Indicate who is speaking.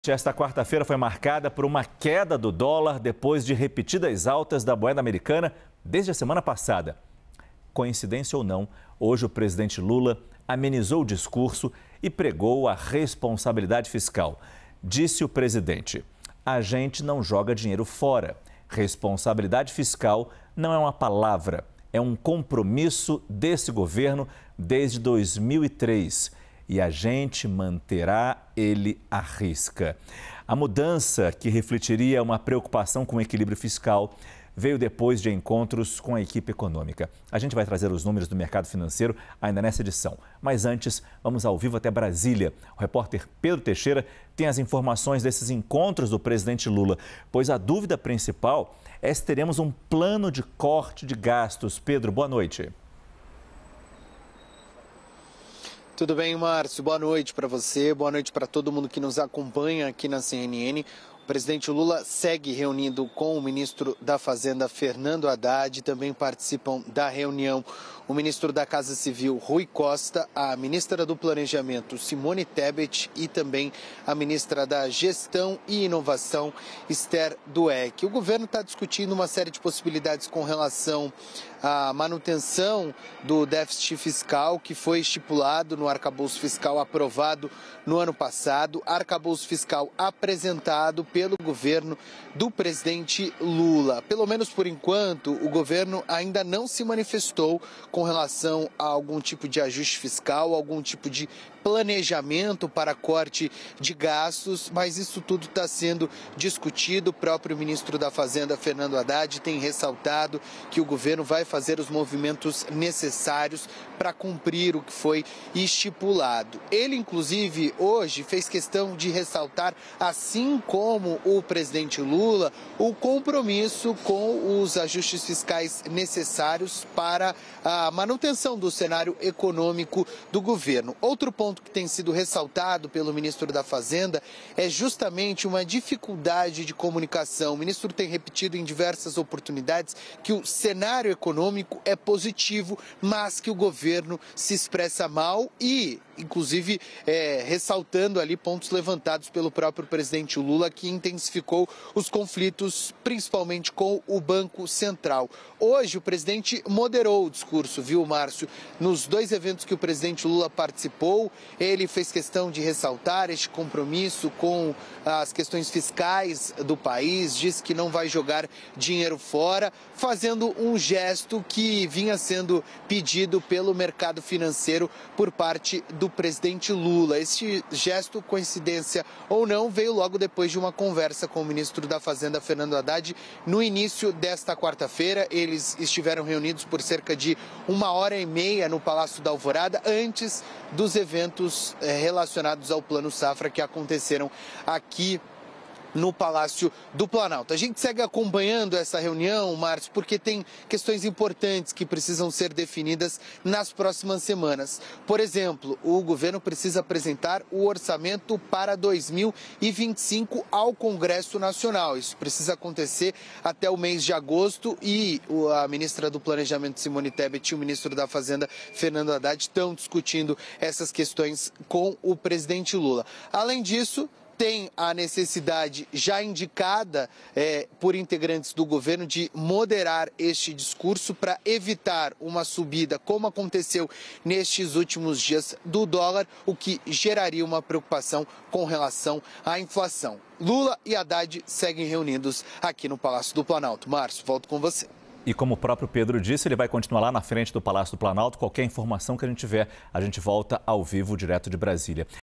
Speaker 1: Esta quarta-feira foi marcada por uma queda do dólar depois de repetidas altas da moeda americana desde a semana passada. Coincidência ou não, hoje o presidente Lula amenizou o discurso e pregou a responsabilidade fiscal. Disse o presidente: a gente não joga dinheiro fora. Responsabilidade fiscal não é uma palavra, é um compromisso desse governo desde 2003. E a gente manterá ele à risca. A mudança, que refletiria uma preocupação com o equilíbrio fiscal, veio depois de encontros com a equipe econômica. A gente vai trazer os números do mercado financeiro ainda nessa edição. Mas antes, vamos ao vivo até Brasília. O repórter Pedro Teixeira tem as informações desses encontros do presidente Lula, pois a dúvida principal é se teremos um plano de corte de gastos. Pedro, boa noite.
Speaker 2: Tudo bem, Márcio? Boa noite para você, boa noite para todo mundo que nos acompanha aqui na CNN. O presidente Lula segue reunido com o ministro da Fazenda, Fernando Haddad. Também participam da reunião o ministro da Casa Civil, Rui Costa, a ministra do Planejamento, Simone Tebet, e também a ministra da Gestão e Inovação, Esther Dweck. O governo está discutindo uma série de possibilidades com relação à manutenção do déficit fiscal que foi estipulado no arcabouço fiscal aprovado no ano passado, arcabouço fiscal apresentado pelo governo do presidente Lula. Pelo menos por enquanto, o governo ainda não se manifestou com relação a algum tipo de ajuste fiscal, algum tipo de planejamento para corte de gastos, mas isso tudo está sendo discutido. O próprio ministro da Fazenda, Fernando Haddad, tem ressaltado que o governo vai fazer os movimentos necessários para cumprir o que foi estipulado. Ele, inclusive, hoje fez questão de ressaltar, assim como o presidente Lula, o compromisso com os ajustes fiscais necessários para a manutenção do cenário econômico do governo. Outro ponto que tem sido ressaltado pelo ministro da Fazenda é justamente uma dificuldade de comunicação. O ministro tem repetido em diversas oportunidades que o cenário econômico é positivo, mas que o governo se expressa mal e, inclusive, ressaltando ali pontos levantados pelo próprio presidente Lula, que intensificou os conflitos, principalmente com o Banco Central. Hoje, o presidente moderou o discurso, viu, Márcio? Nos dois eventos que o presidente Lula participou, ele fez questão de ressaltar este compromisso com as questões fiscais do país, disse que não vai jogar dinheiro fora, fazendo um gesto que vinha sendo pedido pelo mercado financeiro por parte do presidente Lula. Este gesto, coincidência ou não, veio logo depois de uma conversa com o ministro da Fazenda, Fernando Haddad, no início desta quarta-feira. Eles estiveram reunidos por cerca de 1h30 no Palácio da Alvorada, antes dos eventos relacionados ao Plano Safra que aconteceram aqui no Palácio do Planalto. A gente segue acompanhando essa reunião, Márcio, porque tem questões importantes que precisam ser definidas nas próximas semanas. Por exemplo, o governo precisa apresentar o orçamento para 2025 ao Congresso Nacional. Isso precisa acontecer até o mês de agosto e a ministra do Planejamento, Simone Tebet, e o ministro da Fazenda, Fernando Haddad, estão discutindo essas questões com o presidente Lula. Além disso, tem a necessidade já indicada por integrantes do governo de moderar este discurso para evitar uma subida, como aconteceu nestes últimos dias, do dólar, o que geraria uma preocupação com relação à inflação. Lula e Haddad seguem reunidos aqui no Palácio do Planalto. Márcio, volto com você.
Speaker 1: E como o próprio Pedro disse, ele vai continuar lá na frente do Palácio do Planalto. Qualquer informação que a gente tiver, a gente volta ao vivo, direto de Brasília.